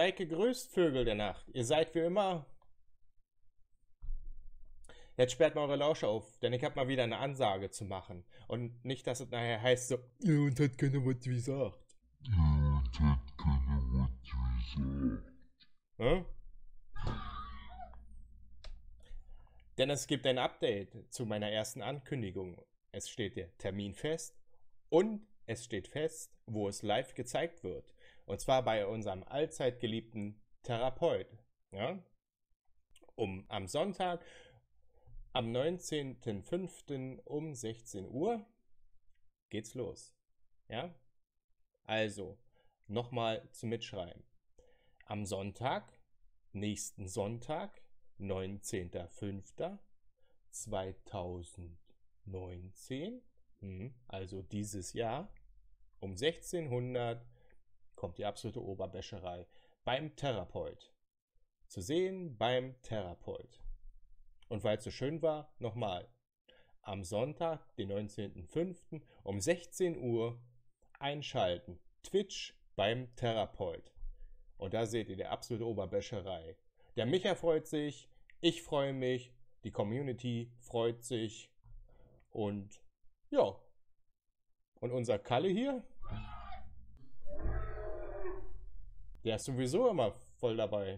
Seid gegrüßt, Vögel der Nacht. Ihr seid wie immer. Jetzt sperrt mal eure Lausche auf, denn ich habe mal wieder eine Ansage zu machen. Und nicht, dass es nachher heißt so, ja, und hat keiner was gesagt. Ja, und hat keiner was gesagt. Hm? Denn es gibt ein Update zu meiner ersten Ankündigung. Es steht der Termin fest und es steht fest, wo es live gezeigt wird. Und zwar bei unserem allzeit geliebten Therapeut. Ja? Am Sonntag, am 19.05. um 16 Uhr geht's los. Ja? Also, nochmal zum Mitschreiben. Am Sonntag, nächsten Sonntag, 19.05.2019, also dieses Jahr, um 1600 kommt die absolute Oberbäscherei beim Therapeut. Zu sehen beim Therapeut. Und weil es so schön war, nochmal. Am Sonntag, den 19.05. um 16 Uhr einschalten. Twitch beim Therapeut. Und da seht ihr die absolute Oberbäscherei. Der Micha freut sich, ich freue mich, die Community freut sich und ja. Und unser Kalle hier, der ist sowieso immer voll dabei.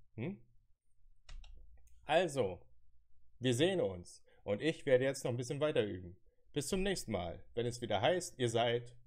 Also, wir sehen uns und ich werde jetzt noch ein bisschen weiter üben. Bis zum nächsten Mal, wenn es wieder heißt, ihr seid